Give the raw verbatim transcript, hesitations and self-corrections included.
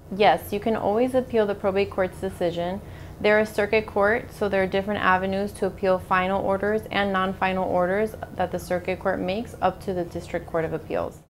Yes, you can always appeal the probate court's decision. They're a circuit court, so there are different avenues to appeal final orders and non-final orders that the circuit court makes up to the District Court of Appeals.